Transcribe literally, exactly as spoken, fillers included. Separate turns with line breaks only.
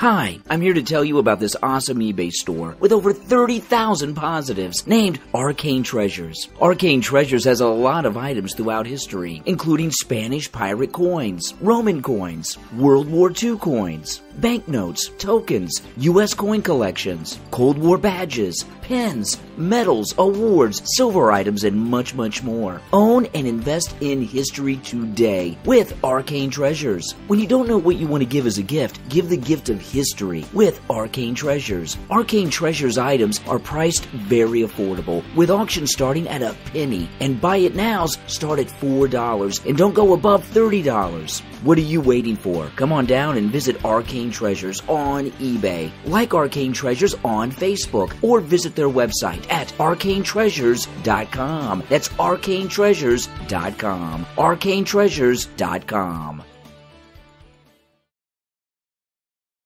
Hi, I'm here to tell you about this awesome eBay store with over thirty thousand positives named Arcane Treasures. Arcane Treasures has a lot of items throughout history, including Spanish pirate coins, Roman coins, World War Two coins, banknotes, tokens, U S coin collections, Cold War badges, pins, medals, awards, silver items, and much, much more. Own and invest in history today with Arcane Treasures. When you don't know what you want to give as a gift, give the gift of history with Arcane Treasures. Arcane Treasures items are priced very affordable, with auctions starting at a penny, and buy it nows start at four dollars and don't go above thirty dollars. What are you waiting for? Come on down and visit Arcane Treasures on eBay. Like Arcane Treasures on Facebook, or visit their website at arcane treasures dot com. That's arcane treasures dot com. arcane treasures dot com.